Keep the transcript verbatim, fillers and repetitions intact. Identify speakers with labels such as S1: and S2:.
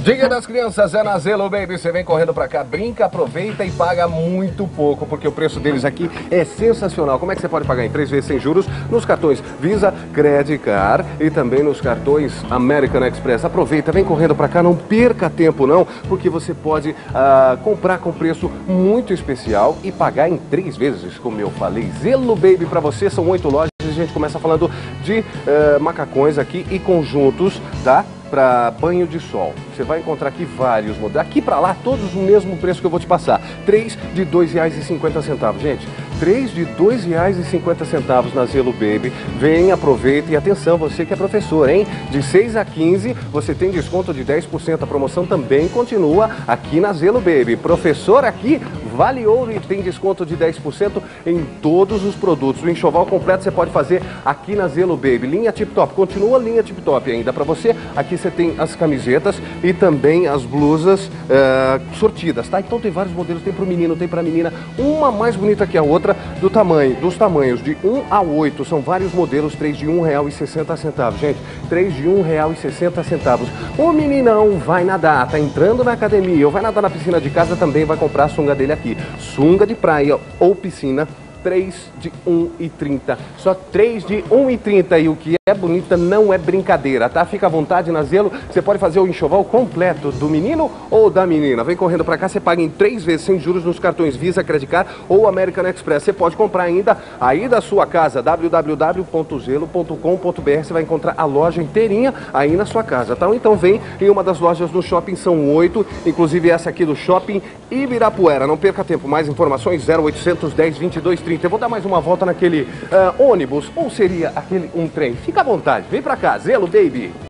S1: Dia das Crianças é na Zelo Baby. Você vem correndo pra cá, brinca, aproveita e paga muito pouco, porque o preço deles aqui é sensacional. Como é que você pode pagar? Em três vezes sem juros nos cartões Visa, Credit Card e também nos cartões American Express. Aproveita, vem correndo pra cá, não perca tempo não, porque você pode ah, comprar com preço muito especial e pagar em três vezes, como eu falei. Zelo Baby pra você, são oito lojas. A gente começa falando de uh, macacões aqui e conjuntos, tá? Para banho de sol. Você vai encontrar aqui vários modelos. Aqui para lá, todos o mesmo preço que eu vou te passar. três de dois reais e cinquenta centavos. Gente, três de dois reais e cinquenta centavos na Zelo Baby. Vem, aproveita e atenção, você que é professor, hein? De seis a quinze, você tem desconto de dez por cento. A promoção também continua aqui na Zelo Baby. Professor aqui, vale ouro e tem desconto de dez por cento em todos os produtos. O enxoval completo você pode fazer aqui na Zelo Baby. Linha Tip Top, continua a linha Tip Top ainda para você. Aqui você tem as camisetas e também as blusas uh, sortidas, tá? Então tem vários modelos, tem para o menino, tem para a menina, uma mais bonita que a outra, do tamanho, dos tamanhos de um a oito, são vários modelos, três de um real e sessenta centavos, gente, três de um real e sessenta centavos. O meninão vai nadar, tá entrando na academia, ou vai nadar na piscina de casa, também vai comprar a sunga dele aqui, sunga de praia ou piscina, três de um e trinta, só três de um e trinta, e o que é bonita não é brincadeira, tá? Fica à vontade na Zelo, você pode fazer o enxoval completo do menino ou da menina. Vem correndo pra cá, você paga em três vezes sem juros nos cartões Visa, Credit Card ou American Express. Você pode comprar ainda aí da sua casa, w w w ponto zelo ponto com ponto b r, você vai encontrar a loja inteirinha aí na sua casa, tá? Ou então vem em uma das lojas do shopping, são oito, inclusive essa aqui do shopping Ibirapuera. Não perca tempo, mais informações zero oitocentos, dez, vinte e dois, trinta. Eu vou dar mais uma volta naquele uh, ônibus, ou seria aquele um trem. Fica à vontade, vem pra cá, Zelo Baby.